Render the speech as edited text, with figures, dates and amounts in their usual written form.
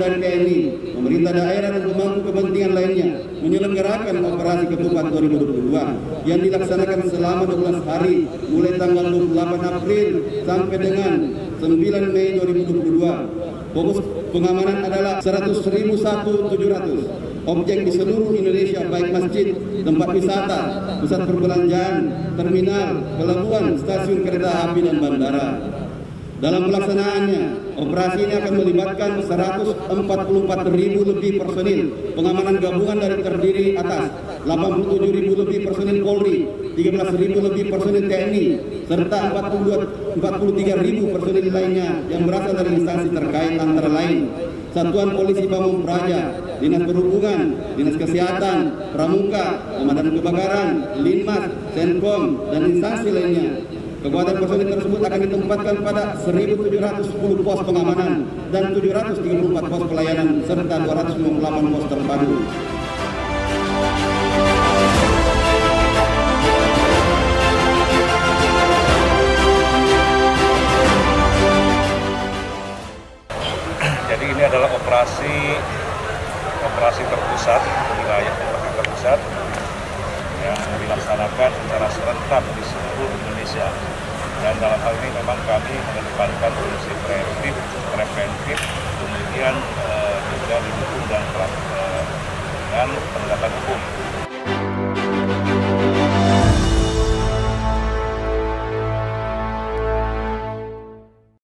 dan TNI, pemerintah daerah dan pemangku kepentingan lainnya menyelenggarakan operasi ketupat 2022 yang dilaksanakan selama 12 hari mulai tanggal 28 April sampai dengan 9 Mei 2022. Fokus pengamanan adalah 100.700 objek di seluruh Indonesia, baik masjid, tempat wisata, pusat perbelanjaan, terminal, pelabuhan, stasiun kereta api dan bandara. Dalam pelaksanaannya, operasi ini akan melibatkan 144.000 lebih personil pengamanan gabungan dari terdiri atas 87.000 lebih personil Polri, 13.000 lebih personil TNI, serta 43.000 personil lainnya yang berasal dari instansi terkait antara lain Satuan Polisi Pamung Praja, Dinas Perhubungan, Dinas Kesehatan, Pramuka, Pemadam Kebakaran, Linmas, Senkom, dan instansi lainnya. Kekuatan personil tersebut akan ditempatkan pada 1.710 pos pengamanan dan 734 pos pelayanan serta 258 pos terpadu. Jadi ini adalah operasi terpusat, wilayah terpusat yang dilaksanakan secara serentak di seluruh Indonesia. Dan dalam hal ini memang kami mengedepankan fungsi preventif, kemudian juga didukung dengan penegakan